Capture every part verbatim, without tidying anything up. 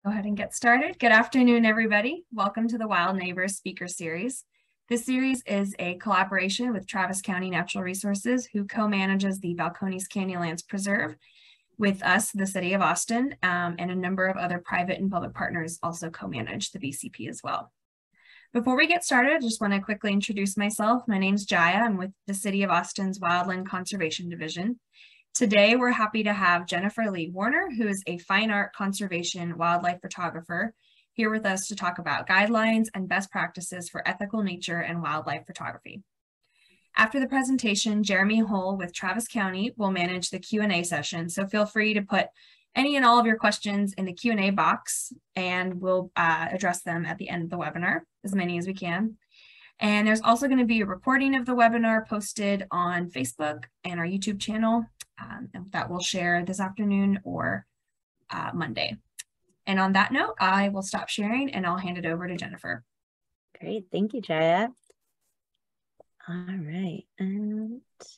Go ahead and get started. Good afternoon, everybody. Welcome to the Wild Neighbors Speaker Series. This series is a collaboration with Travis County Natural Resources, who co-manages the Balcones Canyonlands Preserve with us, the City of Austin, um, and a number of other private and public partners also co-manage the B C P as well. Before we get started, I just want to quickly introduce myself. My name's Jaya. I'm with the City of Austin's Wildland Conservation Division. Today, we're happy to have Jennifer Leigh Warner, who is a fine art conservation wildlife photographer, here with us to talk about guidelines and best practices for ethical nature and wildlife photography. After the presentation, Jeremy Hull with Travis County will manage the Q and A session, so feel free to put any and all of your questions in the Q and A box, and we'll uh, address them at the end of the webinar, as many as we can. And there's also going to be a recording of the webinar posted on Facebook and our YouTube channel um, that we'll share this afternoon or uh, Monday. And on that note, I will stop sharing and I'll hand it over to Jennifer. Great, thank you, Jaya. All right, and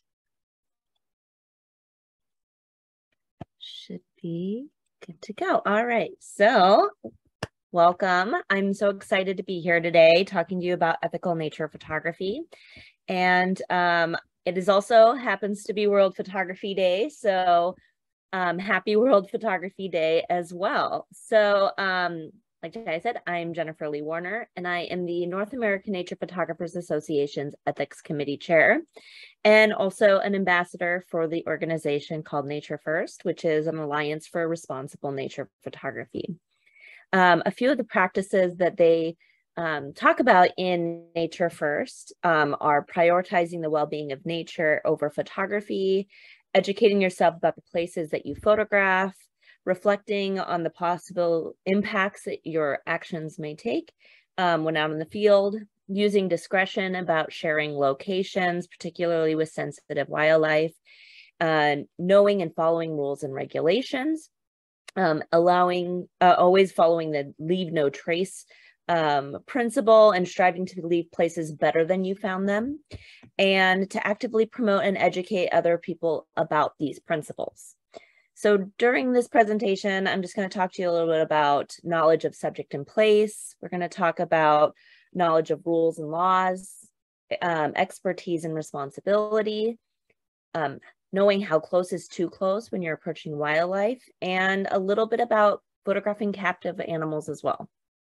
should be good to go. All right, so welcome. I'm so excited to be here today talking to you about ethical nature photography. And um, it is also happens to be World Photography Day. So um, happy World Photography Day as well. So um, like I said, I'm Jennifer Leigh Warner, and I am the North American Nature Photographers Association's Ethics Committee Chair, and also an ambassador for the organization called Nature First, which is an alliance for responsible nature photography. Um, a few of the practices that they um, talk about in Nature First um, are prioritizing the well-being of nature over photography, educating yourself about the places that you photograph, reflecting on the possible impacts that your actions may take um, when out in the field, using discretion about sharing locations, particularly with sensitive wildlife, uh, knowing and following rules and regulations, Um, allowing, uh, always following the leave no trace um, principle and striving to leave places better than you found them, and to actively promote and educate other people about these principles. So during this presentation, I'm just going to talk to you a little bit about knowledge of subject and place. We're going to talk about knowledge of rules and laws, um, expertise and responsibility, um, knowing how close is too close when you're approaching wildlife, and a little bit about photographing captive animals as well.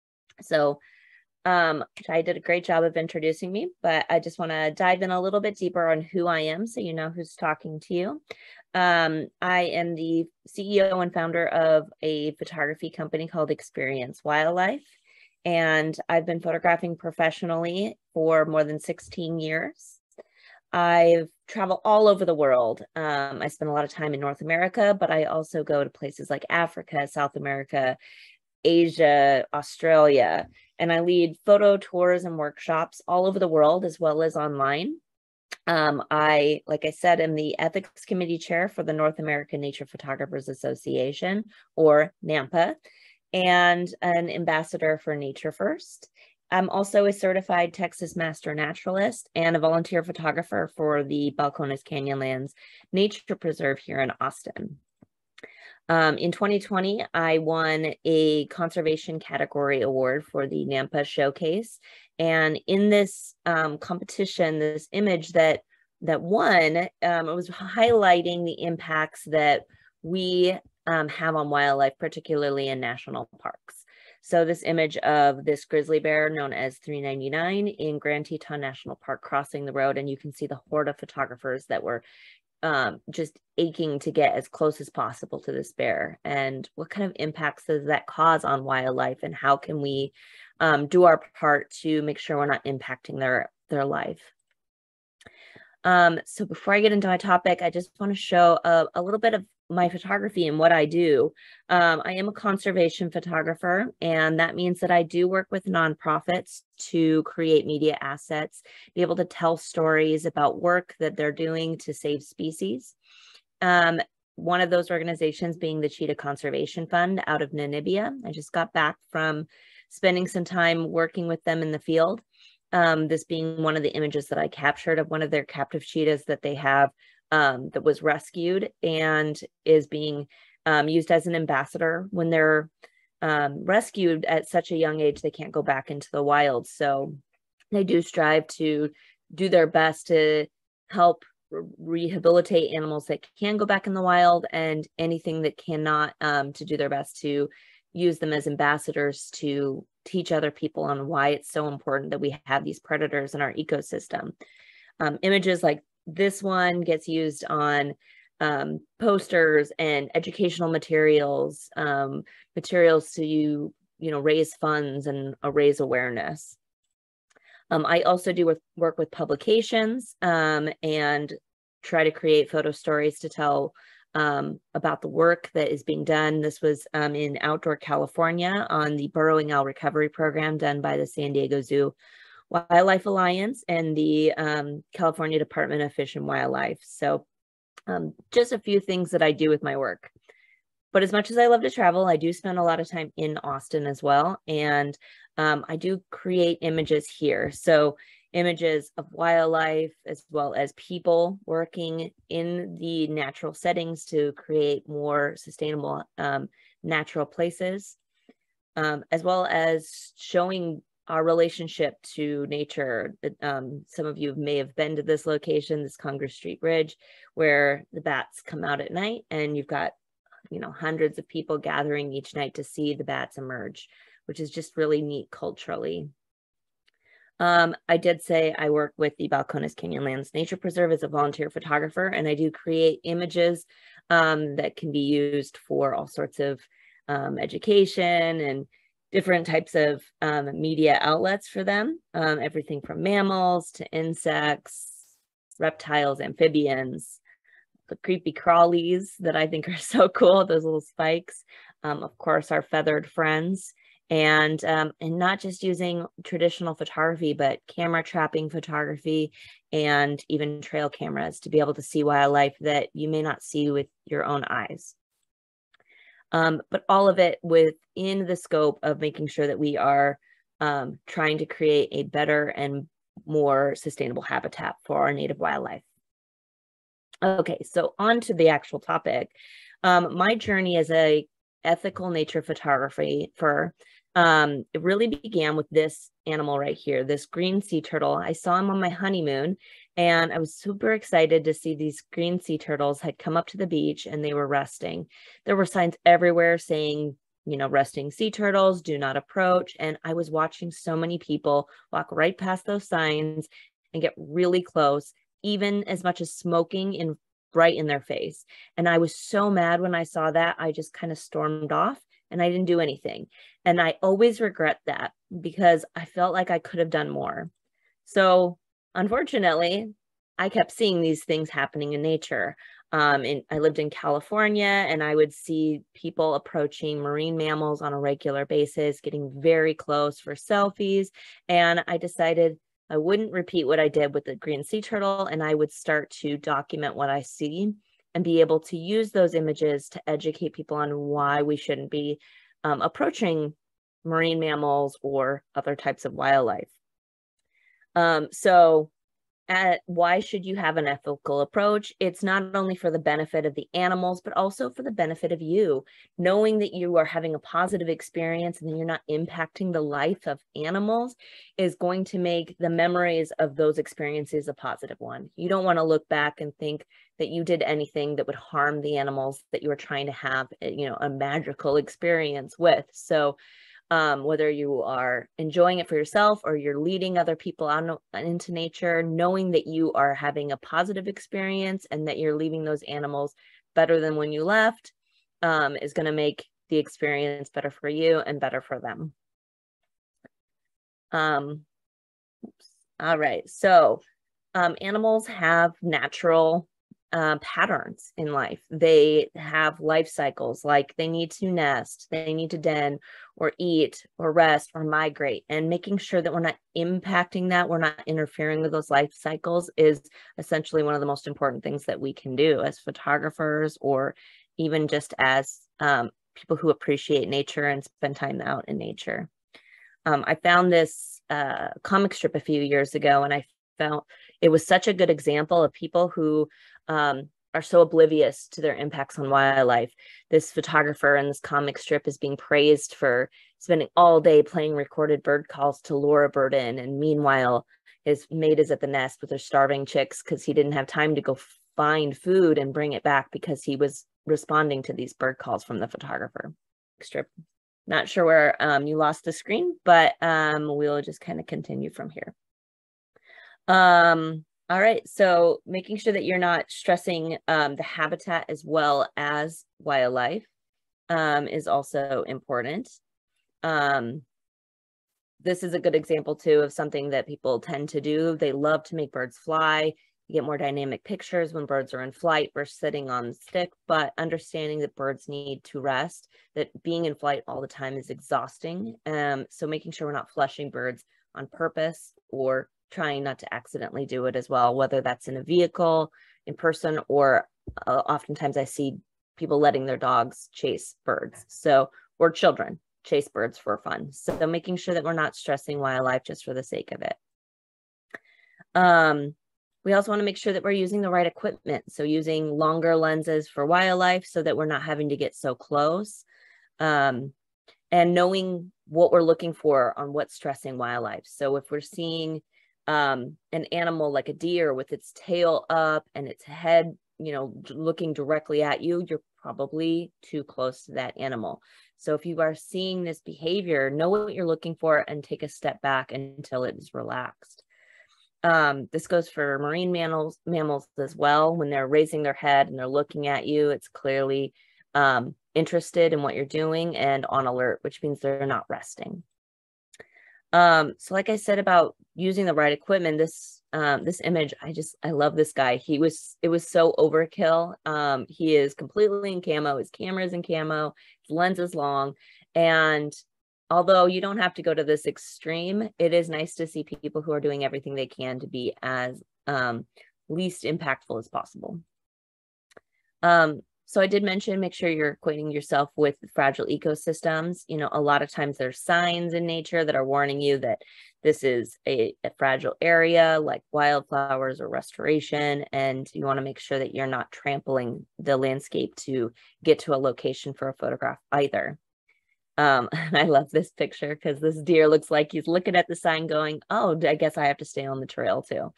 So um, I did a great job of introducing me, but I just want to dive in a little bit deeper on who I am so you know who's talking to you. Um, I am the C E O and founder of a photography company called Experience Wildlife, and I've been photographing professionally for more than sixteen years. I've traveled all over the world. Um, I spend a lot of time in North America, but I also go to places like Africa, South America, Asia, Australia, and I lead photo tours and workshops all over the world as well as online. Um, I, like I said, am the Ethics Committee Chair for the North American Nature Photographers Association, or NANPA, and an ambassador for Nature First. I'm also a certified Texas Master Naturalist and a volunteer photographer for the Balcones Canyonlands Nature Preserve here in Austin. Um, in twenty twenty, I won a conservation category award for the NANPA Showcase. And in this um, competition, this image that, that won, um, it was highlighting the impacts that we um, have on wildlife, particularly in national parks. So this image of this grizzly bear known as three ninety-nine in Grand Teton National Park crossing the road, and you can see the horde of photographers that were um, just aching to get as close as possible to this bear. And what kind of impacts does that cause on wildlife, and how can we um, do our part to make sure we're not impacting their, their life? Um, so before I get into my topic, I just want to show a, a little bit of my photography and what I do. Um, I am a conservation photographer, and that means that I do work with nonprofits to create media assets, be able to tell stories about work that they're doing to save species. Um, one of those organizations being the Cheetah Conservation Fund out of Namibia. I just got back from spending some time working with them in the field. Um, this being one of the images that I captured of one of their captive cheetahs that they have um, that was rescued and is being um, used as an ambassador when they're um, rescued at such a young age, they can't go back into the wild. So they do strive to do their best to help rehabilitate animals that can go back in the wild, and anything that cannot, um, to do their best to use them as ambassadors to teach other people on why it's so important that we have these predators in our ecosystem. Um, images like this one gets used on um, posters and educational materials, um, materials to you, you know, raise funds and uh, raise awareness. Um, I also do with, work with publications um, and try to create photo stories to tell um, about the work that is being done. This was um, in outdoor California on the burrowing owl recovery program done by the San Diego Zoo Wildlife Alliance and the um, California Department of Fish and Wildlife. So um, just a few things that I do with my work. But as much as I love to travel, I do spend a lot of time in Austin as well. And um, I do create images here. So images of wildlife as well as people working in the natural settings to create more sustainable um, natural places, um, as well as showing our relationship to nature. Um, some of you may have been to this location, this Congress Street Bridge, where the bats come out at night, and you've got, you know, hundreds of people gathering each night to see the bats emerge, which is just really neat culturally. Um, I did say I work with the Balcones Canyonlands Nature Preserve as a volunteer photographer, and I do create images um, that can be used for all sorts of um, education and different types of um, media outlets for them. Um, everything from mammals to insects, reptiles, amphibians, the creepy crawlies that I think are so cool, those little spikes. Um, of course, our feathered friends. And, um, and not just using traditional photography, but camera trapping photography and even trail cameras to be able to see wildlife that you may not see with your own eyes. Um, but all of it within the scope of making sure that we are um, trying to create a better and more sustainable habitat for our native wildlife. Okay, so on to the actual topic. Um, my journey as a ethical nature photography for um, it really began with this animal right here, this green sea turtle. I saw him on my honeymoon, and I was super excited to see these green sea turtles had come up to the beach and they were resting. There were signs everywhere saying, you know, resting sea turtles, do not approach. And I was watching so many people walk right past those signs and get really close, even as much as smoking in right in their face. And I was so mad when I saw that, I just kind of stormed off and I didn't do anything. And I always regret that because I felt like I could have done more. So unfortunately, I kept seeing these things happening in nature. Um, and I lived in California, and I would see people approaching marine mammals on a regular basis, getting very close for selfies. And I decided I wouldn't repeat what I did with the green sea turtle, and I would start to document what I see and be able to use those images to educate people on why we shouldn't be um, approaching marine mammals or other types of wildlife. Um, so at why should you have an ethical approach? It's not only for the benefit of the animals, but also for the benefit of you. Knowing that you are having a positive experience and that you're not impacting the life of animals is going to make the memories of those experiences a positive one. You don't want to look back and think that you did anything that would harm the animals that you were trying to have, you know, a magical experience with. So Um, whether you are enjoying it for yourself or you're leading other people out into nature, knowing that you are having a positive experience and that you're leaving those animals better than when you left um, is going to make the experience better for you and better for them. Um, oops. All right, so um, animals have natural Uh, patterns in life. They have life cycles, like they need to nest, they need to den or eat or rest or migrate, and making sure that we're not impacting that, we're not interfering with those life cycles is essentially one of the most important things that we can do as photographers or even just as um, people who appreciate nature and spend time out in nature. Um, I found this uh, comic strip a few years ago, and I felt it was such a good example of people who um, are so oblivious to their impacts on wildlife. This photographer in this comic strip is being praised for spending all day playing recorded bird calls to lure a bird in, and meanwhile his mate is at the nest with her starving chicks because he didn't have time to go find food and bring it back because he was responding to these bird calls from the photographer. Strip. Not sure where um, you lost the screen, but um, we'll just kind of continue from here. Um, all right, so making sure that you're not stressing um, the habitat as well as wildlife um, is also important. Um, this is a good example too of something that people tend to do. They love to make birds fly. You get more dynamic pictures when birds are in flight versus sitting on the stick, but understanding that birds need to rest, that being in flight all the time is exhausting. Um, so making sure we're not flushing birds on purpose or trying not to accidentally do it as well, whether that's in a vehicle, in person, or uh, oftentimes I see people letting their dogs chase birds. So, or children chase birds for fun. So making sure that we're not stressing wildlife just for the sake of it. Um, We also want to make sure that we're using the right equipment. So using longer lenses for wildlife so that we're not having to get so close. Um, and knowing what we're looking for on what's stressing wildlife. So if we're seeing um, an animal like a deer with its tail up and its head, you know, looking directly at you, you're probably too close to that animal. So if you are seeing this behavior, know what you're looking for and take a step back until it is relaxed. Um, this goes for marine mammals, mammals as well. When they're raising their head and they're looking at you, it's clearly um, interested in what you're doing and on alert, which means they're not resting. Um, so like I said about using the right equipment, this um, this image, I just, I love this guy. He was, it was so overkill. Um, he is completely in camo. His camera is in camo. His lens is long. And although you don't have to go to this extreme, it is nice to see people who are doing everything they can to be as um, least impactful as possible. Um, so I did mention, make sure you're acquainting yourself with fragile ecosystems. You know, a lot of times there's signs in nature that are warning you that this is a, a fragile area like wildflowers or restoration, and you want to make sure that you're not trampling the landscape to get to a location for a photograph either. Um, and I love this picture because this deer looks like he's looking at the sign going, oh, I guess I have to stay on the trail too.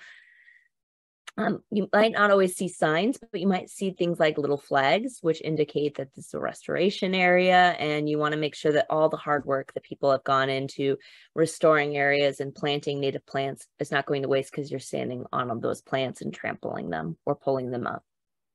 Um, you might not always see signs, but you might see things like little flags, which indicate that this is a restoration area. And you want to make sure that all the hard work that people have gone into restoring areas and planting native plants is not going to waste because you're standing on those plants and trampling them or pulling them up.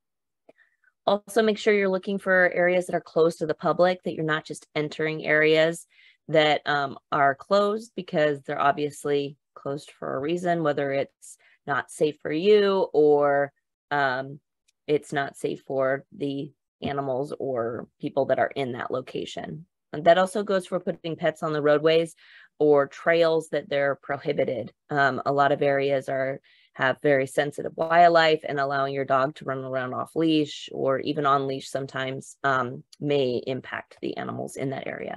Also, make sure you're looking for areas that are closed to the public, that you're not just entering areas that um, are closed because they're obviously closed for a reason, whether it's not safe for you or um, it's not safe for the animals or people that are in that location. And that also goes for putting pets on the roadways or trails that they're prohibited. Um, a lot of areas are have very sensitive wildlife, and allowing your dog to run around off leash or even on leash sometimes um, may impact the animals in that area.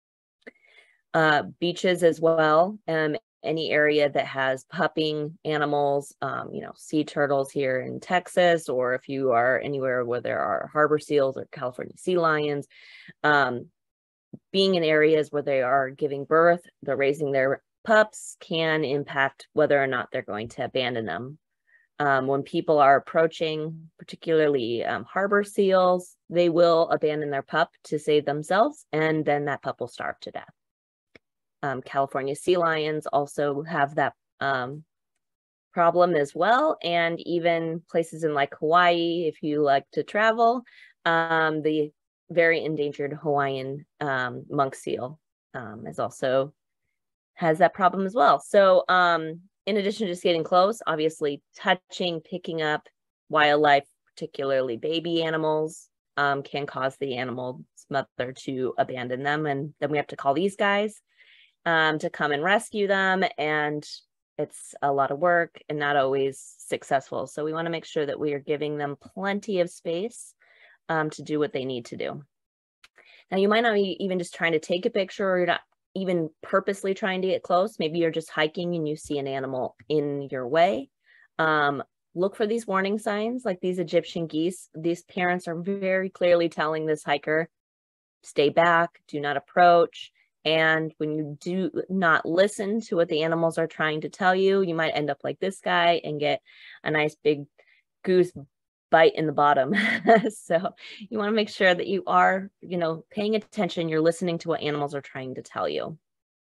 Uh, beaches as well, um, any area that has pupping animals, um, you know, sea turtles here in Texas, or if you are anywhere where there are harbor seals or California sea lions, um, being in areas where they are giving birth, they're raising their pups, can impact whether or not they're going to abandon them. Um, when people are approaching, particularly um, harbor seals, they will abandon their pup to save themselves, and then that pup will starve to death. Um, California sea lions also have that um, problem as well, and even places in like Hawaii, if you like to travel, um, the very endangered Hawaiian um, monk seal um, is also has that problem as well. So um, in addition to just getting close, obviously touching, picking up wildlife, particularly baby animals, um, can cause the animal's mother to abandon them. And then we have to call these guys um, to come and rescue them. And it's a lot of work and not always successful. So we want to make sure that we are giving them plenty of space um, to do what they need to do. Now, you might not be even just trying to take a picture, or you're not even purposely trying to get close. Maybe you're just hiking and you see an animal in your way. Um, look for these warning signs like these Egyptian geese. These parents are very clearly telling this hiker, stay back, do not approach. And when you do not listen to what the animals are trying to tell you, you might end up like this guy and get a nice big goose bite in the bottom. So you want to make sure that you are, you know, paying attention, you're listening to what animals are trying to tell you.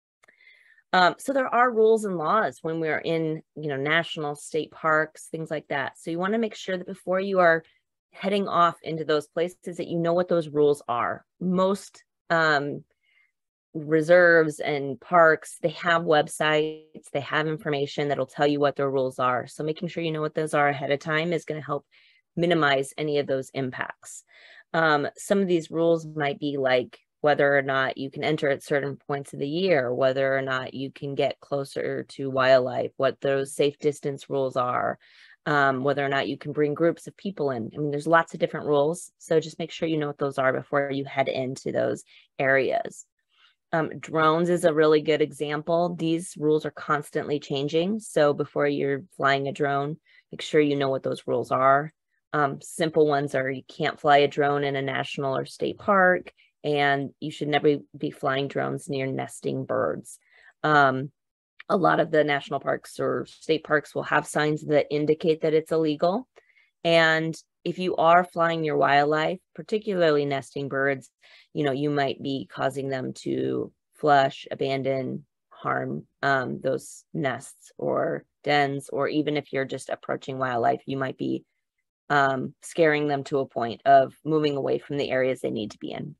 Um, so there are rules and laws when we're in, you know, national, state parks, things like that. So you want to make sure that before you are heading off into those places that you know what those rules are. Most um, reserves and parks, they have websites, they have information that'll tell you what their rules are. So making sure you know what those are ahead of time is going to help minimize any of those impacts. Um, some of these rules might be like whether or not you can enter at certain points of the year, whether or not you can get closer to wildlife, what those safe distance rules are, um, whether or not you can bring groups of people in. I mean, there's lots of different rules. So just make sure you know what those are before you head into those areas. Um, drones is a really good example. These rules are constantly changing. So before you're flying a drone, make sure you know what those rules are. Um, simple ones are you can't fly a drone in a national or state park, and you should never be flying drones near nesting birds. Um, a lot of the national parks or state parks will have signs that indicate that it's illegal. And if you are flying your wildlife, particularly nesting birds, you know, you might be causing them to flush, abandon, harm um, those nests or dens, or even if you're just approaching wildlife, you might be um, scaring them to a point of moving away from the areas they need to be in.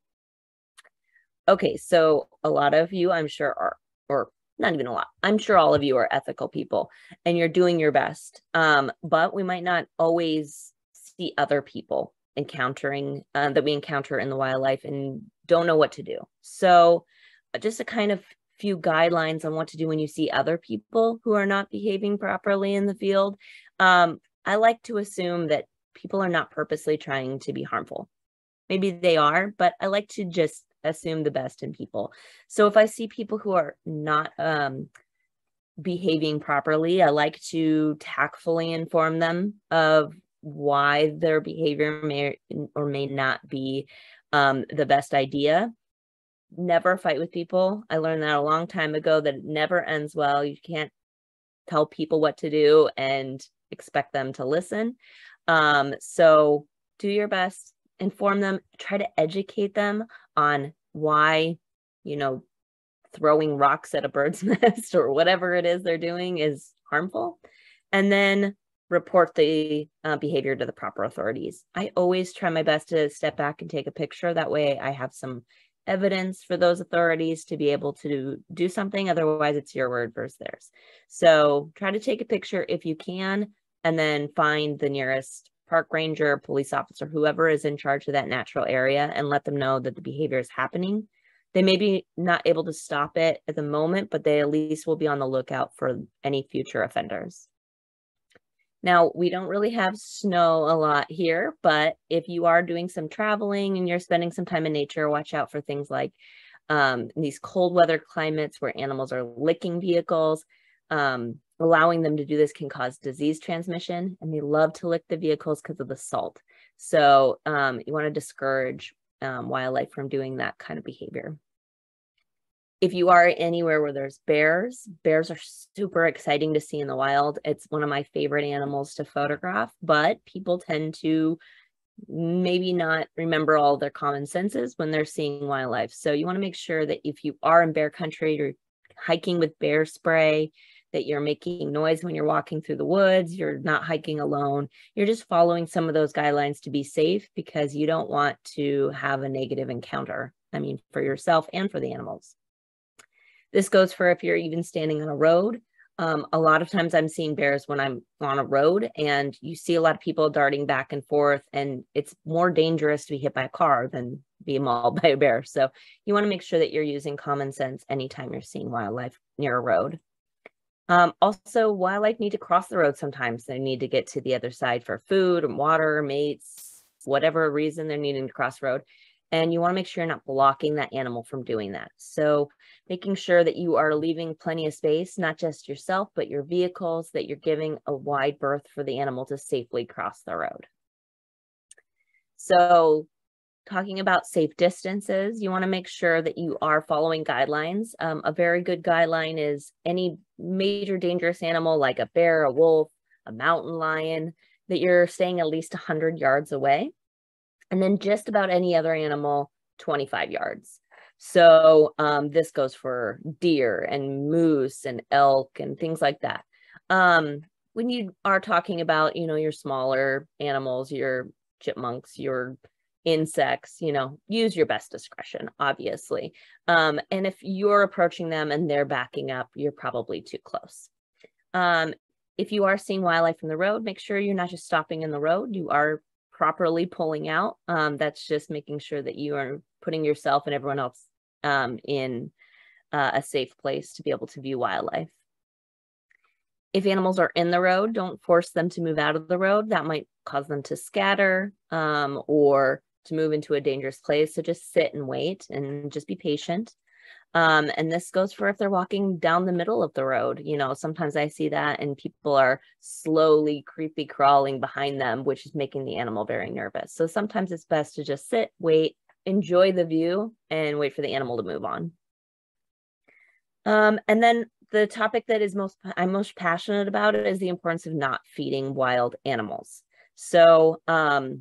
Okay, so a lot of you, I'm sure, are, or not even a lot, I'm sure all of you are ethical people and you're doing your best. Um, but we might not always see other people encountering uh, that we encounter in the wildlife and don't know what to do. So just a kind of few guidelines on what to do when you see other people who are not behaving properly in the field. Um, I like to assume that people are not purposely trying to be harmful. Maybe they are, but I like to just assume the best in people. So if I see people who are not um, behaving properly, I like to tactfully inform them of why their behavior may or may not be um, the best idea. Never fight with people. I learned that a long time ago, that it never ends well. You can't tell people what to do and expect them to listen. Um, so do your best, inform them, try to educate them on why, you know, throwing rocks at a bird's nest or whatever it is they're doing is harmful. And then report the uh, behavior to the proper authorities. I always try my best to step back and take a picture. That way I have some evidence for those authorities to be able to do something. Otherwise, it's your word versus theirs. So try to take a picture if you can, and then find the nearest park ranger, police officer, whoever is in charge of that natural area, and let them know that the behavior is happening. They may be not able to stop it at the moment, but they at least will be on the lookout for any future offenders. Now, we don't really have snow a lot here, but if you are doing some traveling and you're spending some time in nature, watch out for things like um, these cold weather climates where animals are licking vehicles. Um, allowing them to do this can cause disease transmission, and they love to lick the vehicles because of the salt. So um, you want to discourage um, wildlife from doing that kind of behavior. If you are anywhere where there's bears, bears are super exciting to see in the wild. It's one of my favorite animals to photograph, but people tend to maybe not remember all their common senses when they're seeing wildlife. So you want to make sure that if you are in bear country, you're hiking with bear spray, that you're making noise when you're walking through the woods, you're not hiking alone, you're just following some of those guidelines to be safe, because you don't want to have a negative encounter, I mean, for yourself and for the animals. This goes for if you're even standing on a road. Um, a lot of times I'm seeing bears when I'm on a road, and you see a lot of people darting back and forth, and it's more dangerous to be hit by a car than be mauled by a bear. So you want to make sure that you're using common sense anytime you're seeing wildlife near a road. Um, also, wildlife need to cross the road sometimes. They need to get to the other side for food and water, mates, whatever reason they're needing to cross the road. and you want to make sure you're not blocking that animal from doing that. So making sure that you are leaving plenty of space, not just yourself, but your vehicles, that you're giving a wide berth for the animal to safely cross the road. So talking about safe distances, you want to make sure that you are following guidelines. Um, a very good guideline is any major dangerous animal like a bear, a wolf, a mountain lion, that you're staying at least one hundred yards away. And then just about any other animal, twenty-five yards. So um, this goes for deer and moose and elk and things like that. Um, when you are talking about, you know, your smaller animals, your chipmunks, your insects, you know, use your best discretion, obviously. Um, and if you're approaching them and they're backing up, you're probably too close. Um, if you are seeing wildlife from the road, make sure you're not just stopping in the road. You are properly pulling out. Um, that's just making sure that you are putting yourself and everyone else um, in uh, a safe place to be able to view wildlife. If animals are in the road, don't force them to move out of the road. That might cause them to scatter um, or to move into a dangerous place. So just sit and wait and just be patient. Um, and this goes for if they're walking down the middle of the road. You know, sometimes I see that and people are slowly creepy crawling behind them, which is making the animal very nervous. So sometimes it's best to just sit, wait, enjoy the view, and wait for the animal to move on. Um, and then the topic that is most I'm most passionate about it is the importance of not feeding wild animals. So um,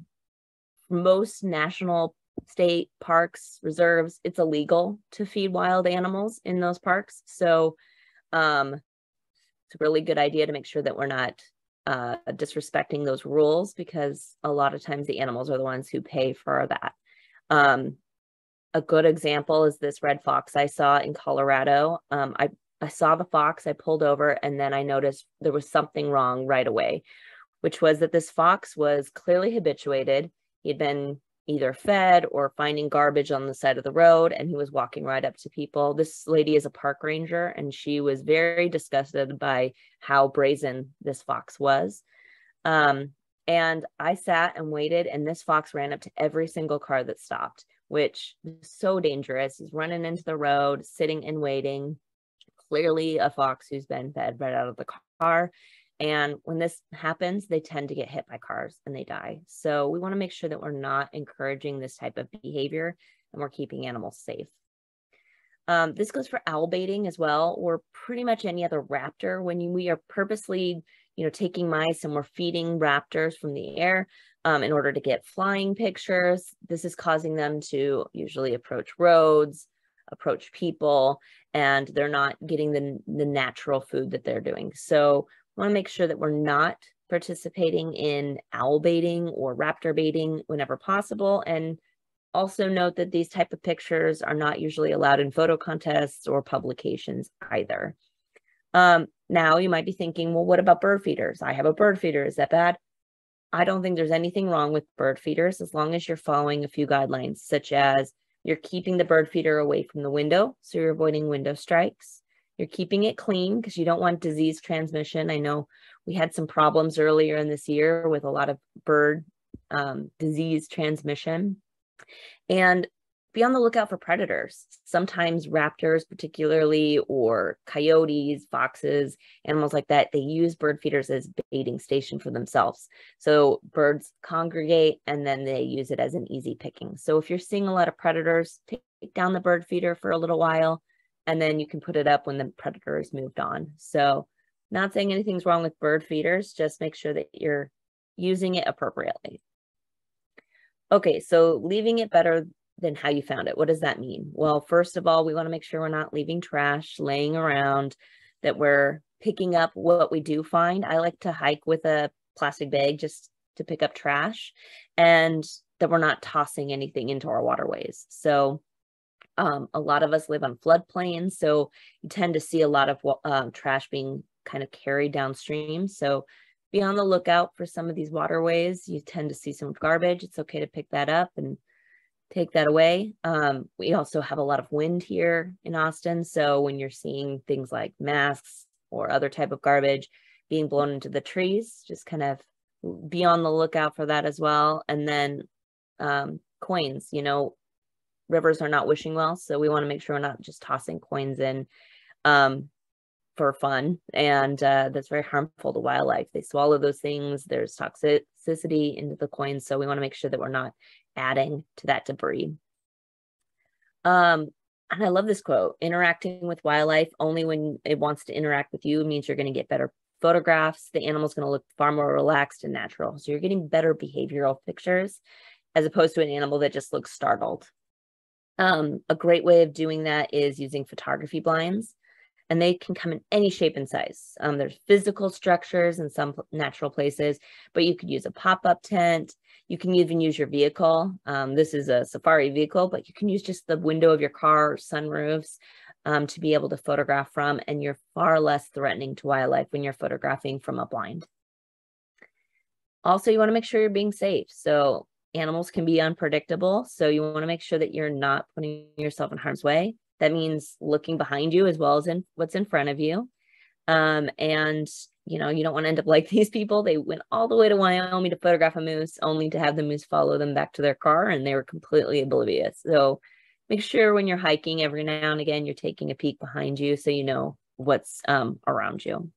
most national, state parks, reserves, it's illegal to feed wild animals in those parks. So um, it's a really good idea to make sure that we're not uh, disrespecting those rules, because a lot of times the animals are the ones who pay for that. Um, a good example is this red fox I saw in Colorado. Um, I, I saw the fox, I pulled over, and then I noticed there was something wrong right away, which was that this fox was clearly habituated. He had been either fed or finding garbage on the side of the road, and he was walking right up to people. This lady is a park ranger, and she was very disgusted by how brazen this fox was. Um, and I sat and waited, and this fox ran up to every single car that stopped, which is so dangerous. He's running into the road, sitting and waiting. Clearly a fox who's been fed right out of the car. And when this happens, they tend to get hit by cars and they die. So we want to make sure that we're not encouraging this type of behavior and we're keeping animals safe. Um, this goes for owl baiting as well, or pretty much any other raptor. When you, we are purposely, you know, taking mice and we're feeding raptors from the air um, in order to get flying pictures, this is causing them to usually approach roads, approach people, and they're not getting the, the natural food that they're doing. So we want to make sure that we're not participating in owl baiting or raptor baiting whenever possible. And also note that these type of pictures are not usually allowed in photo contests or publications either. Um, now you might be thinking, well, what about bird feeders? I have a bird feeder. Is that bad? I don't think there's anything wrong with bird feeders as long as you're following a few guidelines, such as you're keeping the bird feeder away from the window, so you're avoiding window strikes. You're keeping it clean because you don't want disease transmission. I know we had some problems earlier in this year with a lot of bird um, disease transmission. And be on the lookout for predators. Sometimes raptors particularly, or coyotes, foxes, animals like that, they use bird feeders as baiting station for themselves. So birds congregate and then they use it as an easy picking. So if you're seeing a lot of predators, take down the bird feeder for a little while, and then you can put it up when the predator has moved on. So not saying anything's wrong with bird feeders, just make sure that you're using it appropriately. Okay, so leaving it better than how you found it. What does that mean? Well, first of all, we want to make sure we're not leaving trash laying around, that we're picking up what we do find. I like to hike with a plastic bag just to pick up trash, and that we're not tossing anything into our waterways. So um, a lot of us live on floodplains, so you tend to see a lot of um, trash being kind of carried downstream. So be on the lookout for some of these waterways. You tend to see some garbage. It's okay to pick that up and take that away. Um, we also have a lot of wind here in Austin. So when you're seeing things like masks or other type of garbage being blown into the trees, just kind of be on the lookout for that as well. And then um, coins, you know, rivers are not wishing well. So we want to make sure we're not just tossing coins in um, for fun. And uh, that's very harmful to wildlife. They swallow those things. There's toxicity into the coins. So we want to make sure that we're not adding to that debris. Um, and I love this quote: interacting with wildlife only when it wants to interact with you means you're going to get better photographs. The animal's going to look far more relaxed and natural. So you're getting better behavioral pictures as opposed to an animal that just looks startled. Um, a great way of doing that is using photography blinds, and they can come in any shape and size. Um, there's physical structures in some natural places, but you could use a pop-up tent. You can even use your vehicle. Um, this is a safari vehicle, but you can use just the window of your car or sunroofs um, to be able to photograph from, and you're far less threatening to wildlife when you're photographing from a blind. Also, you want to make sure you're being safe. So animals can be unpredictable, so you want to make sure that you're not putting yourself in harm's way. That means looking behind you as well as in what's in front of you. Um, and, you know, you don't want to end up like these people. They went all the way to Wyoming to photograph a moose only to have the moose follow them back to their car, and they were completely oblivious. So make sure when you're hiking every now and again, you're taking a peek behind you so you know what's um, around you.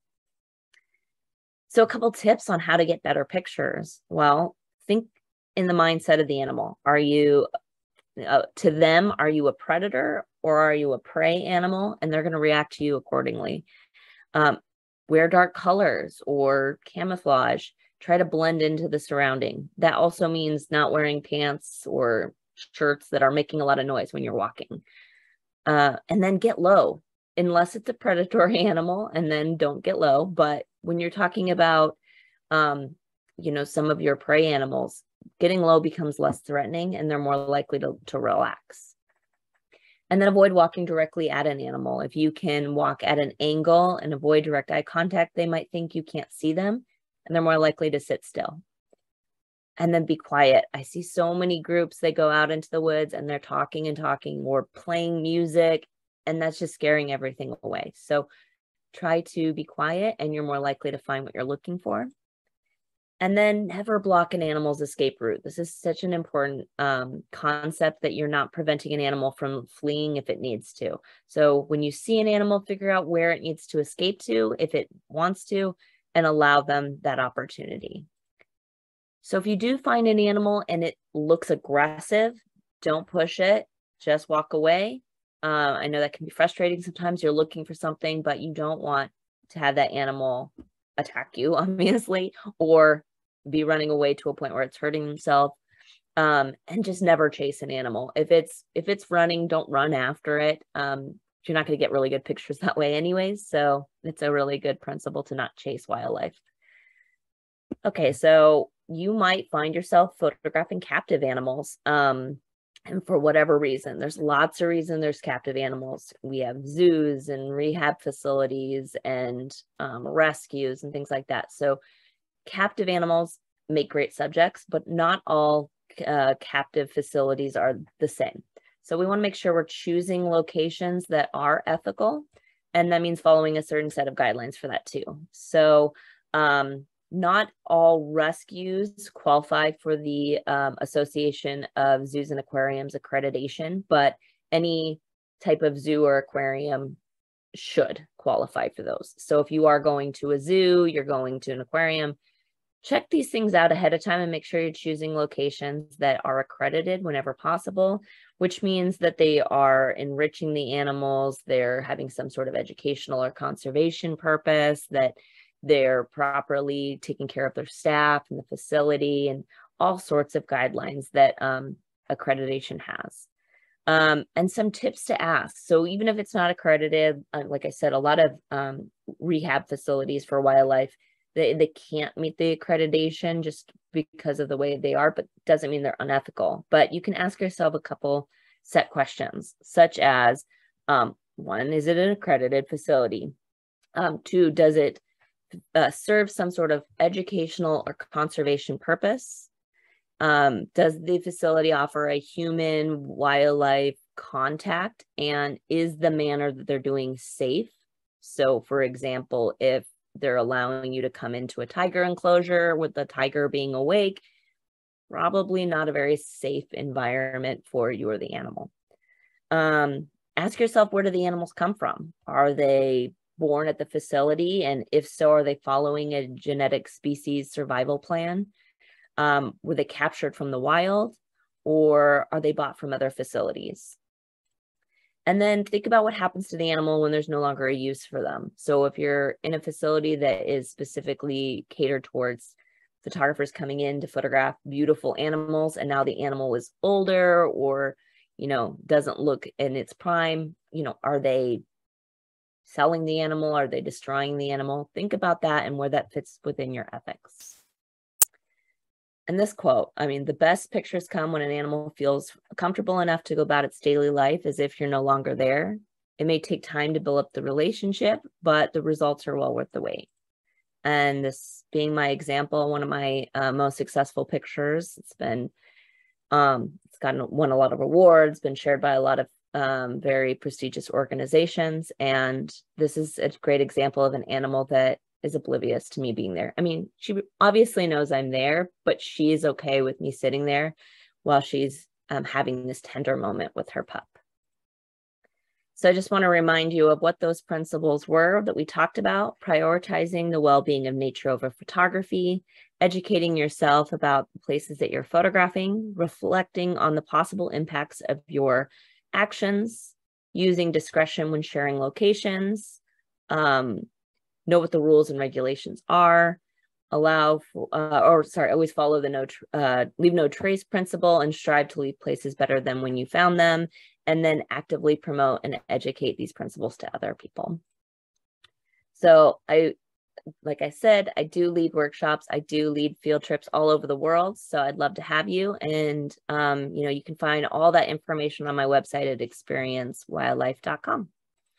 So a couple tips on how to get better pictures. Well, think in the mindset of the animal. Are you, uh, to them, are you a predator or are you a prey animal? And they're going to react to you accordingly. Um, wear dark colors or camouflage. Try to blend into the surrounding. That also means not wearing pants or shirts that are making a lot of noise when you're walking. Uh, and then get low, unless it's a predatory animal, and then don't get low. But when you're talking about, um, you know, some of your prey animals, getting low becomes less threatening and they're more likely to, to relax. And then avoid walking directly at an animal. If you can walk at an angle and avoid direct eye contact, they might think you can't see them and they're more likely to sit still. And then be quiet. I see so many groups, they go out into the woods and they're talking and talking or playing music, and that's just scaring everything away. So try to be quiet and you're more likely to find what you're looking for. And then never block an animal's escape route. This is such an important um, concept, that you're not preventing an animal from fleeing if it needs to. So when you see an animal, figure out where it needs to escape to if it wants to, and allow them that opportunity. So if you do find an animal and it looks aggressive, don't push it, just walk away. Uh, I know that can be frustrating. Sometimes you're looking for something, but you don't want to have that animal attack you, obviously, or be running away to a point where it's hurting themselves. Um, and just never chase an animal. If it's if it's running, don't run after it. Um, you're not going to get really good pictures that way anyways. So it's a really good principle to not chase wildlife. Okay, so you might find yourself photographing captive animals. Um, and for whatever reason, there's lots of reasons there's captive animals. We have zoos and rehab facilities and um, rescues and things like that. So captive animals make great subjects, but not all uh, captive facilities are the same. So we want to make sure we're choosing locations that are ethical, and that means following a certain set of guidelines for that too. So um, not all rescues qualify for the um, Association of Zoos and Aquariums accreditation, but any type of zoo or aquarium should qualify for those. So if you are going to a zoo, you're going to an aquarium, check these things out ahead of time and make sure you're choosing locations that are accredited whenever possible, which means that they are enriching the animals, they're having some sort of educational or conservation purpose, that they're properly taking care of their staff and the facility, and all sorts of guidelines that um, accreditation has. Um, and some tips to ask. So even if it's not accredited, uh, like I said, a lot of um, rehab facilities for wildlife, they, they can't meet the accreditation just because of the way they are, but doesn't mean they're unethical. But you can ask yourself a couple set questions, such as, um, one, is it an accredited facility? Um, two, does it uh, serve some sort of educational or conservation purpose? Um, does the facility offer a human wildlife contact, and is the manner that they're doing safe? So for example, if they're allowing you to come into a tiger enclosure with the tiger being awake, probably not a very safe environment for you or the animal. Um, ask yourself, where do the animals come from? Are they born at the facility? And if so, are they following a genetic species survival plan? Um, were they captured from the wild, or are they bought from other facilities? And then think about what happens to the animal when there's no longer a use for them. So if you're in a facility that is specifically catered towards photographers coming in to photograph beautiful animals, and now the animal is older or, you know, doesn't look in its prime, you know, are they selling the animal? Are they destroying the animal? Think about that and where that fits within your ethics. And this quote, I mean, the best pictures come when an animal feels comfortable enough to go about its daily life as if you're no longer there. It may take time to build up the relationship, but the results are well worth the wait. And this being my example, one of my uh, most successful pictures, it's been, um, it's gotten won a lot of awards, been shared by a lot of um, very prestigious organizations. And this is a great example of an animal that is oblivious to me being there. I mean, she obviously knows I'm there, but she is okay with me sitting there while she's um, having this tender moment with her pup. So I just want to remind you of what those principles were that we talked about: prioritizing the well-being of nature over photography, educating yourself about the places that you're photographing, reflecting on the possible impacts of your actions, using discretion when sharing locations, um, know what the rules and regulations are, allow for, uh, or sorry, always follow the no, uh, leave no trace principle, and strive to leave places better than when you found them, and then actively promote and educate these principles to other people. So I, like I said, I do lead workshops. I do lead field trips all over the world. So I'd love to have you. And, um, you know, you can find all that information on my website at experience wildlife dot com.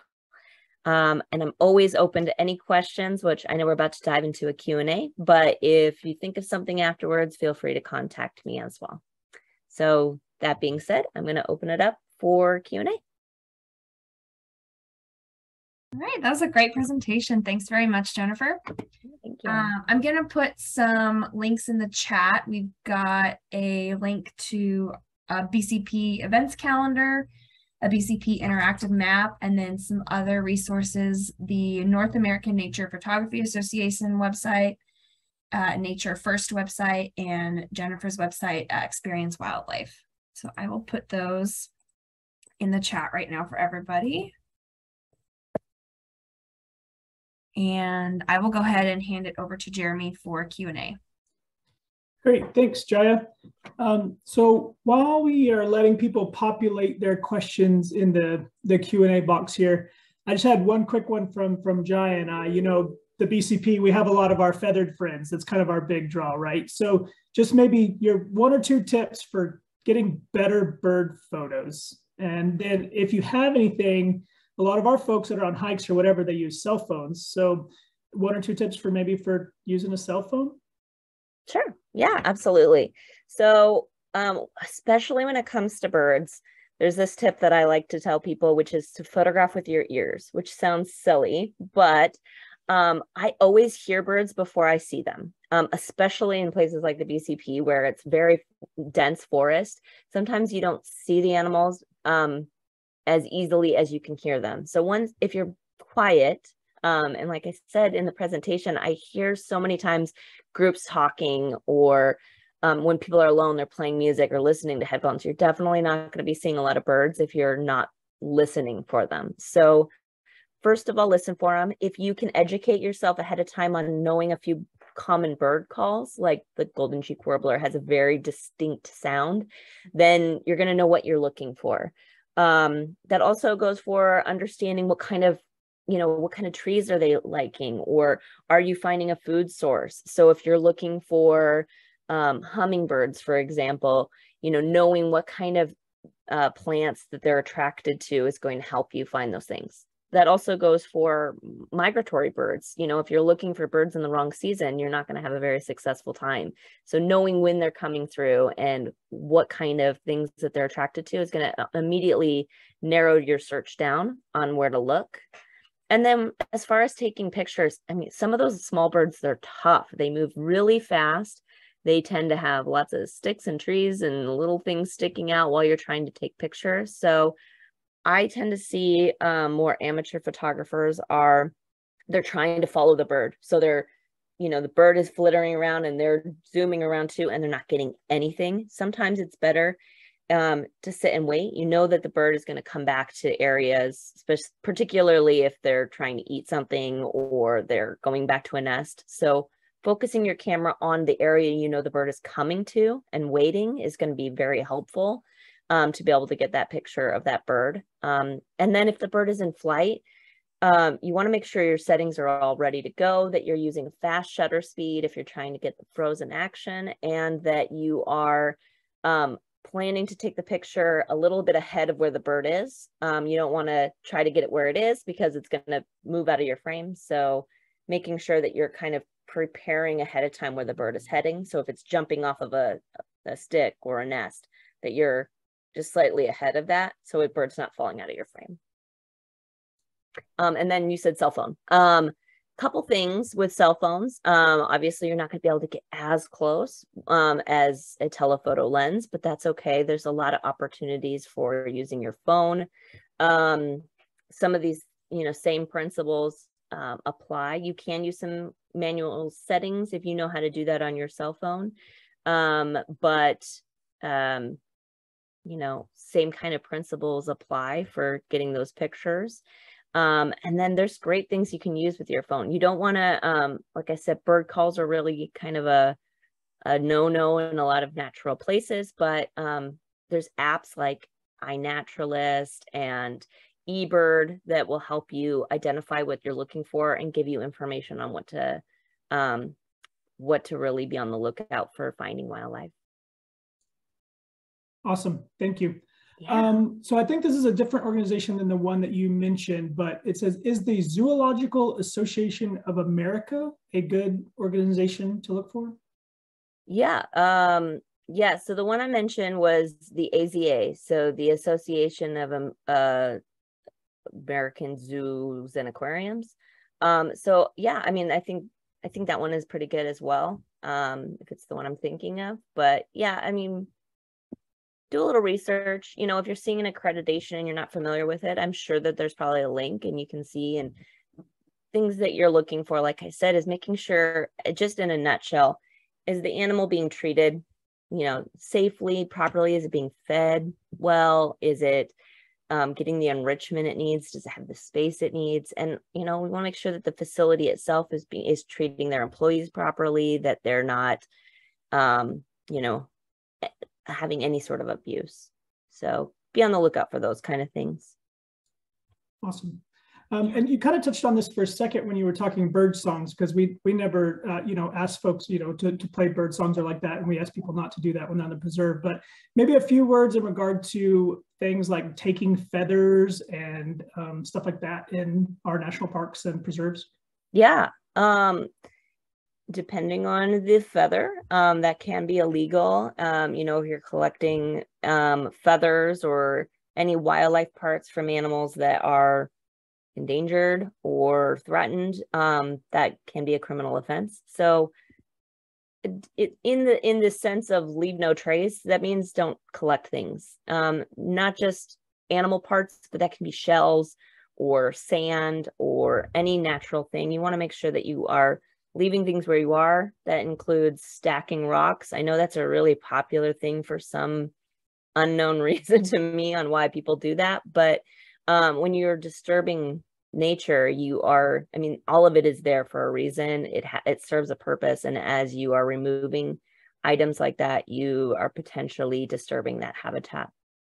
Um, and I'm always open to any questions, which I know we're about to dive into a Q and A, but if you think of something afterwards, feel free to contact me as well. So that being said, I'm going to open it up for Q and A. All right, that was a great presentation. Thanks very much, Jennifer. Thank you. Um, I'm going to put some links in the chat. We've got a link to a B C P events calendar, a B C P interactive map, and then some other resources: the North American Nature Photography Association website, uh, Nature First website, and Jennifer's website, uh, Experience Wildlife. So I will put those in the chat right now for everybody. And I will go ahead and hand it over to Jeremy for Q and A. Great, thanks, Jaya. Um, so while we are letting people populate their questions in the, the Q and A box here, I just had one quick one from, from Jaya and I. You know, the B C P, we have a lot of our feathered friends. That's kind of our big draw, right? So just maybe your one or two tips for getting better bird photos. And then if you have anything, a lot of our folks that are on hikes or whatever, they use cell phones. So one or two tips for maybe for using a cell phone? Sure. Yeah, absolutely. So um, especially when it comes to birds, there's this tip that I like to tell people, which is to photograph with your ears, which sounds silly, but um, I always hear birds before I see them, um, especially in places like the B C P where it's very dense forest. Sometimes you don't see the animals um, as easily as you can hear them. So once, if you're quiet, um, and like I said in the presentation, I hear so many times groups talking, or um, when people are alone, they're playing music or listening to headphones. You're definitely not going to be seeing a lot of birds if you're not listening for them. So first of all, listen for them. If you can educate yourself ahead of time on knowing a few common bird calls, like the golden cheek warbler has a very distinct sound, then you're going to know what you're looking for. Um, that also goes for understanding what kind of, you know, what kind of trees are they liking, or are you finding a food source? So if you're looking for um, hummingbirds, for example, you know, knowing what kind of uh, plants that they're attracted to is going to help you find those things. That also goes for migratory birds. You know, if you're looking for birds in the wrong season, you're not going to have a very successful time. So knowing when they're coming through and what kind of things that they're attracted to is going to immediately narrow your search down on where to look. And then as far as taking pictures, I mean, some of those small birds, they're tough. They move really fast. They tend to have lots of sticks and trees and little things sticking out while you're trying to take pictures. So I tend to see um, more amateur photographers are, they're trying to follow the bird. So they're, you know, the bird is flittering around and they're zooming around too, and they're not getting anything. Sometimes it's better um, to sit and wait. You know that the bird is going to come back to areas, particularly if they're trying to eat something or they're going back to a nest. So focusing your camera on the area you know the bird is coming to and waiting is going to be very helpful um, to be able to get that picture of that bird. Um, and then if the bird is in flight, um, you want to make sure your settings are all ready to go, that you're using a fast shutter speed if you're trying to get the frozen action, and that you are um, planning to take the picture a little bit ahead of where the bird is. Um, you don't want to try to get it where it is because it's going to move out of your frame. So making sure that you're kind of preparing ahead of time where the bird is heading. So if it's jumping off of a, a stick or a nest, that you're just slightly ahead of that so a bird's not falling out of your frame. Um, and then you said cell phone. Um, couple things with cell phones. Um, obviously, you're not going to be able to get as close um, as a telephoto lens, but that's okay. There's a lot of opportunities for using your phone. Um, some of these, you know, same principles um, apply. You can use some manual settings if you know how to do that on your cell phone. Um, but, um, you know, same kind of principles apply for getting those pictures. Um, and then there's great things you can use with your phone. You don't want to, um, like I said, bird calls are really kind of a, a no-no in a lot of natural places, but um, there's apps like iNaturalist and eBird that will help you identify what you're looking for and give you information on what to, um, what to really be on the lookout for finding wildlife. Awesome, thank you. Yeah. Um, so I think this is a different organization than the one that you mentioned, but it says, is the Zoological Association of America a good organization to look for? Yeah. Um, yeah. So the one I mentioned was the A Z A. So the Association of um, uh, American Zoos and Aquariums. Um, so yeah, I mean, I think, I think that one is pretty good as well. Um, if it's the one I'm thinking of, but yeah, I mean, do a little research. You know, if you're seeing an accreditation and you're not familiar with it, I'm sure that there's probably a link and you can see, and things that you're looking for, like I said, is making sure, just in a nutshell, is the animal being treated, you know, safely, properly? Is it being fed well? Is it um, getting the enrichment it needs? Does it have the space it needs? And, you know, we want to make sure that the facility itself is being, is treating their employees properly, that they're not, um, you know, having any sort of abuse. So be on the lookout for those kind of things. Awesome. Um, and you kind of touched on this for a second when you were talking bird songs, because we we never, uh, you know, ask folks, you know, to, to play bird songs or like that. And we ask people not to do that when on the preserve. But maybe a few words in regard to things like taking feathers and um, stuff like that in our national parks and preserves. Yeah. Um, depending on the feather, um, that can be illegal. Um, you know, if you're collecting um, feathers or any wildlife parts from animals that are endangered or threatened, um, that can be a criminal offense. So it, it, in the in the sense of leave no trace, that means don't collect things, um, not just animal parts, but that can be shells or sand or any natural thing. You want to make sure that you are leaving things where you are. That includes stacking rocks. I know that's a really popular thing for some unknown reason to me on why people do that, but um, when you're disturbing nature, you are, I mean, all of it is there for a reason. It ha it serves a purpose, and as you are removing items like that, you are potentially disturbing that habitat.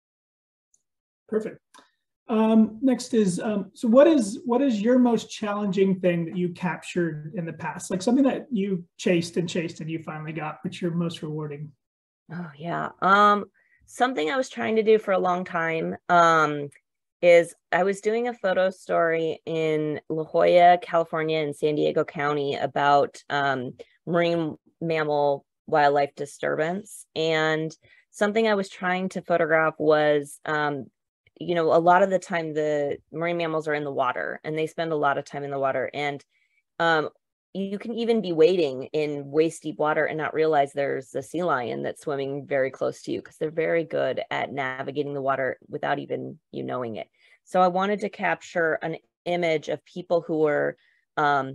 Perfect. Um, next is, um, so what is what is your most challenging thing that you captured in the past? Like something that you chased and chased and you finally got, but you're most rewarding. Oh yeah. Um, something I was trying to do for a long time um, is I was doing a photo story in La Jolla, California, and San Diego County about um, marine mammal wildlife disturbance. And something I was trying to photograph was um, you know, a lot of the time the marine mammals are in the water and they spend a lot of time in the water. And um, you can even be wading in waist deep water and not realize there's a sea lion that's swimming very close to you, because they're very good at navigating the water without even you knowing it. So I wanted to capture an image of people who were um,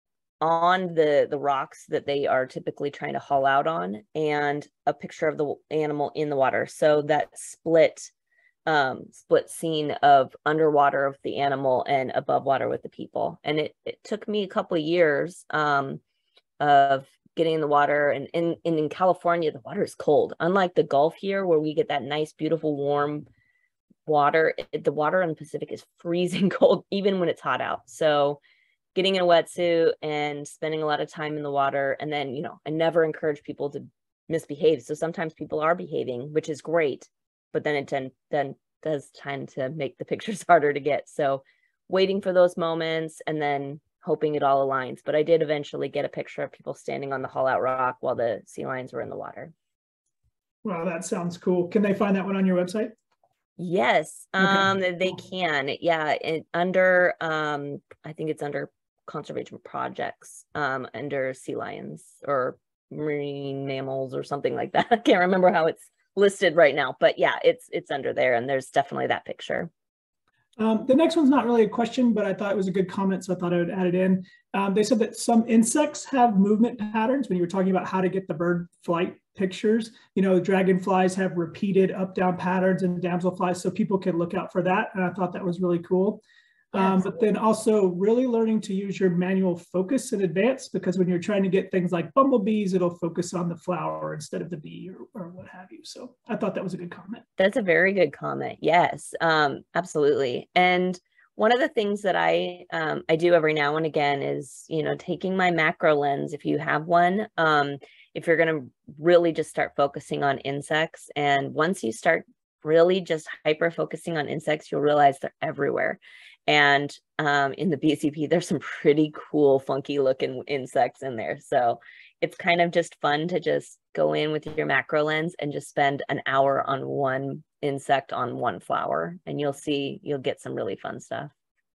on the, the rocks that they are typically trying to haul out on, and a picture of the animal in the water. So that split um, split scene of underwater with the animal and above water with the people. And it, it took me a couple of years um, of getting in the water. And in, in, in California, the water is cold. Unlike the Gulf here, where we get that nice, beautiful, warm water, it, the water in the Pacific is freezing cold, even when it's hot out. So getting in a wetsuit and spending a lot of time in the water. And then, you know, I never encourage people to misbehave. So sometimes people are behaving, which is great, but then it then, then does tend to make the pictures harder to get. So waiting for those moments and then hoping it all aligns. But I did eventually get a picture of people standing on the haul out rock while the sea lions were in the water. Wow, that sounds cool. Can they find that one on your website? Yes, um, Okay. they can. Yeah, it, under, um, I think it's under conservation projects, um, under sea lions or marine mammals or something like that. I can't remember how it's listed right now, but yeah, it's it's under there, and there's definitely that picture. Um, the next one's not really a question, but I thought it was a good comment, so I thought I would add it in. Um, they said that some insects have movement patterns. When you were talking about how to get the bird flight pictures, you know, dragonflies have repeated up-down patterns and damselflies, so people can look out for that. And I thought that was really cool. Um, but then also really learning to use your manual focus in advance, because when you're trying to get things like bumblebees, it'll focus on the flower instead of the bee or, or what have you. So I thought that was a good comment. That's a very good comment. Yes, um, absolutely. And one of the things that I um, I do every now and again is, you know, taking my macro lens, if you have one, um, if you're going to really just start focusing on insects. And once you start really just hyper focusing on insects, you'll realize they're everywhere. And um, in the B C P, there's some pretty cool, funky looking insects in there. So it's kind of just fun to just go in with your macro lens and just spend an hour on one insect on one flower, and you'll see, you'll get some really fun stuff.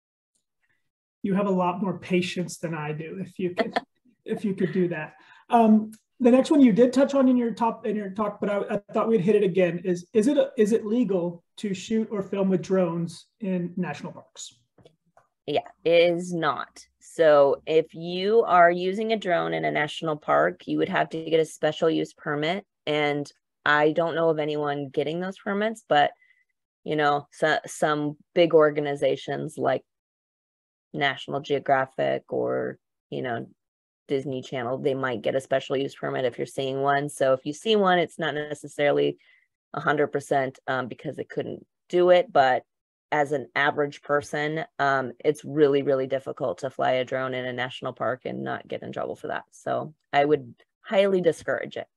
You have a lot more patience than I do if you could, if you could do that. Um, the next one you did touch on in your top in your talk, but I, I thought we'd hit it again. Is is it a, is it legal to shoot or film with drones in national parks? Yeah, it is not. So if you are using a drone in a national park, you would have to get a special use permit. And I don't know of anyone getting those permits, but you know, so, some big organizations like National Geographic or, you know, Disney Channel, they might get a special use permit if you're seeing one. So if you see one, it's not necessarily one hundred percent um, because it couldn't do it, but as an average person, um, it's really, really difficult to fly a drone in a national park and not get in trouble for that. So I would highly discourage it.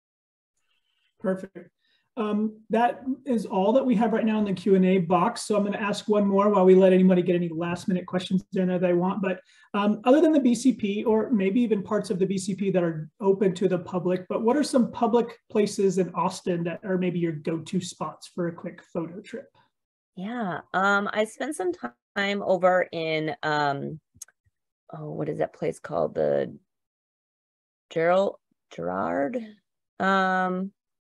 Perfect. Um, that is all that we have right now in the Q and A box. So I'm going to ask one more while we let anybody get any last minute questions in there they want. But um, other than the B C P, or maybe even parts of the B C P that are open to the public, but what are some public places in Austin that are maybe your go-to spots for a quick photo trip? Yeah, um, I spent some time over in, um, oh, what is that place called? The Gerald, Gerard? Um,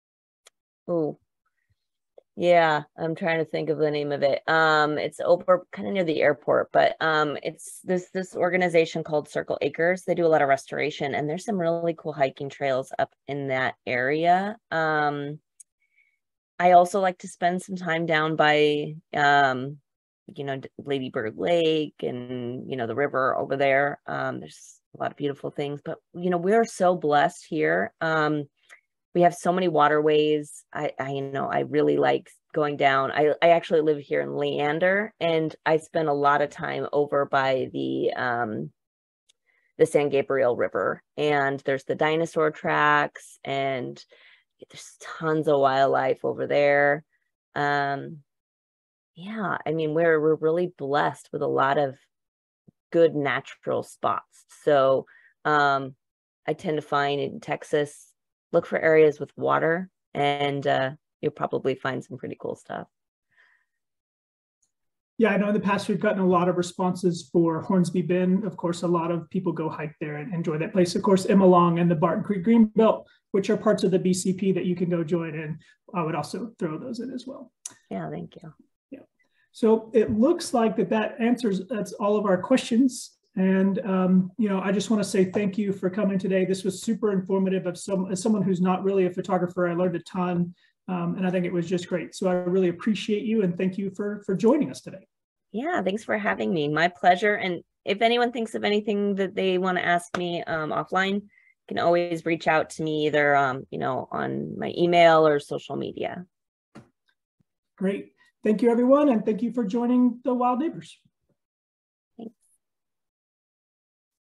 oh, yeah, I'm trying to think of the name of it. Um, it's over kind of near the airport, but um, it's this this organization called Circle Acres. They do a lot of restoration, and there's some really cool hiking trails up in that area. Um, I also like to spend some time down by, um, you know, Lady Bird Lake and, you know, the river over there. Um, there's a lot of beautiful things, but, you know, we're so blessed here. Um, we have so many waterways. I, I, you know, I really like going down. I, I actually live here in Leander, and I spend a lot of time over by the, um, the San Gabriel River, and there's the dinosaur tracks, and there's tons of wildlife over there. Um, yeah, I mean, we're we're really blessed with a lot of good natural spots. So um, I tend to find in Texas, look for areas with water, and uh, you'll probably find some pretty cool stuff. yeah, I know in the past we've gotten a lot of responses for Hornsby Bend. Of course, a lot of people go hike there and enjoy that place. Of course, Emmalong and the Barton Creek Greenbelt, which are parts of the B C P that you can go join in. I would also throw those in as well. Yeah, thank you. Yeah. So it looks like that that answers that's all of our questions. And, um, you know, I just want to say thank you for coming today. This was super informative. Of some, as someone who's not really a photographer, I learned a ton. Um, and I think it was just great. So I really appreciate you and thank you for, for joining us today. Yeah, thanks for having me. My pleasure. And if anyone thinks of anything that they want to ask me um, offline, you can always reach out to me either, um, you know, on my email or social media. Great. Thank you, everyone. And thank you for joining the Wild Neighbors.